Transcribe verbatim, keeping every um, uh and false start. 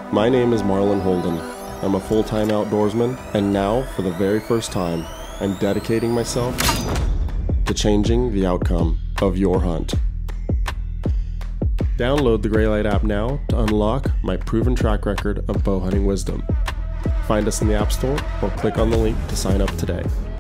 My name is Marlon Holden. I'm a full-time outdoorsman, and now, for the very first time, I'm dedicating myself to changing the outcome of your hunt. Download the Graylight app now to unlock my proven track record of bow hunting wisdom. Find us in the App Store or click on the link to sign up today.